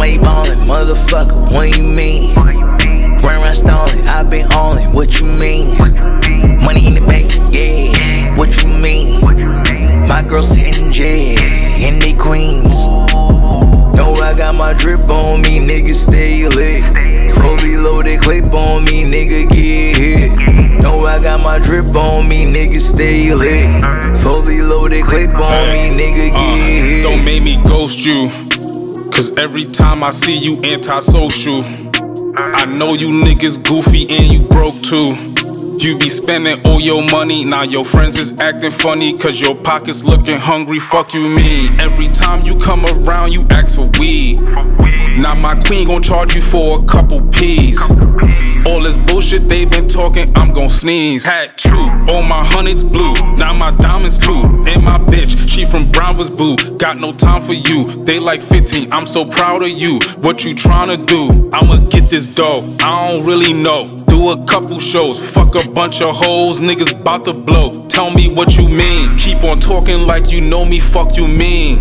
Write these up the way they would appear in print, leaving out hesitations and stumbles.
Somebody ballin', motherfucker, what you mean? Run around stalling, I been on it, what you mean? Money in the bank, yeah, what you mean? My girls hitting, yeah, and they queens. Know I got my drip on me, nigga stay lit. Fully loaded clip on me, nigga get hit. Know I got my drip on me, nigga stay lit. Fully loaded clip on me, nigga get hit. Don't make me ghost you, cause every time I see you antisocial. I know you niggas goofy and you broke too. You be spending all your money, now your friends is acting funny, cause your pockets looking hungry, fuck you mean. Every time you come around, you ask for weed. Now my queen gon' charge you for a couple P's. All this bullshit they been talking, I'm gon' sneeze. Hat true, all my hundreds blue, now my diamonds too. And my bitch, she from Brownwood's boo. Got no time for you, they like 15, I'm so proud of you. What you tryna do? I'ma get this dough, I don't really know. Do a couple shows, fuck a bunch of hoes, niggas bout to blow. Tell me what you mean, keep on talking like you know me, fuck you mean.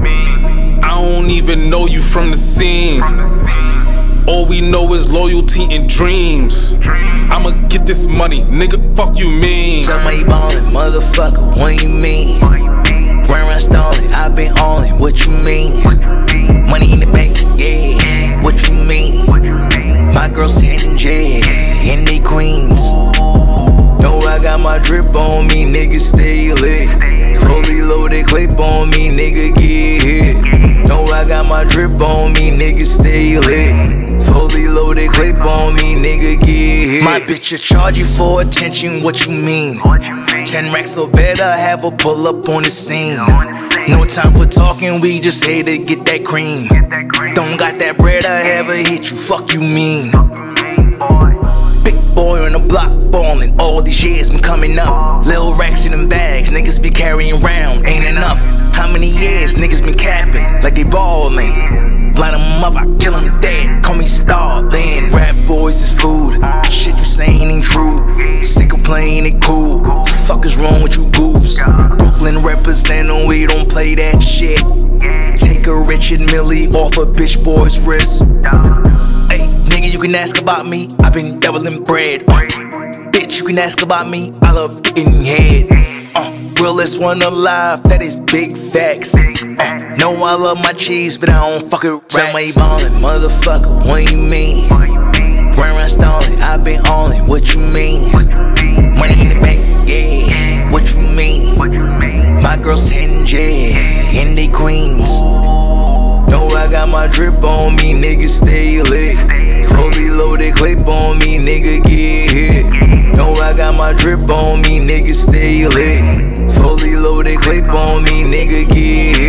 I don't even know you from the scene. All we know is loyalty and dreams. I'ma get this money, nigga, fuck you mean. Somebody ballin', motherfucker, what you mean? Run around stalling, I been on it, what you mean? Money in the bank, yeah, what you mean? My girls hitting, yeah, and they queens. Know I got my drip on me, nigga stay lit. Fully loaded clip on me, nigga get hit. Know I got my drip on me, nigga stay lit. Fully loaded clip on me, nigga get hit. My bitch, I charge you for attention, what you mean? 10 racks or better, have her pull up on the scene. No time for talking, we just here to get that cream. Don't got that bread, I have her hit you, fuck you mean? Big boy on the block ballin', all these years been coming up. Lil racks in them bags, niggas be carrying around, ain't enough. How many years niggas been capping, like they ballin'? Line them up, I kill them dead, call me Starlin'. Rap boys is food, shit you saying ain't true. Sick of playing it cool, the fuck is wrong with you goofs? Brooklyn representin', we don't play that shit. Take a Richard Millie off a bitch boy's wrist. Hey, nigga, you can ask about me, I been doubling bread. Bitch, you can ask about me, I love getting head. Realest one alive, that is big facts. Know I love my cheese, but I don't fuck it right. Somebody ballin', motherfucker, what you mean? Run around stalling, I been on it, what you mean? Money in the bank, yeah, what you mean? My girls hitting, yeah, and they queens. Know I got my drip on me, nigga stay lit. Fully loaded clip on me, nigga get hit. Know I got my drip on me, nigga stay lit. Fully loaded clip on me, nigga get hit.